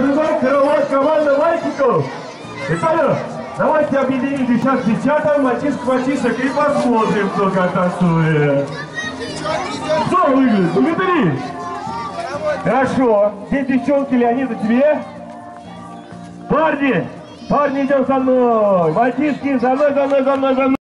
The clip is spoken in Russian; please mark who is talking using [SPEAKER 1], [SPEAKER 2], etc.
[SPEAKER 1] другое крыло команда мальчиков. Итак, давайте объединимся сейчас с девчатам, мальчишек и посмотрим, кто как танцует. Что выглядит? Благодари. Хорошо. Здесь девчонки, Леонид, тебе? Парни, идем со мной. Мальчишки, за мной.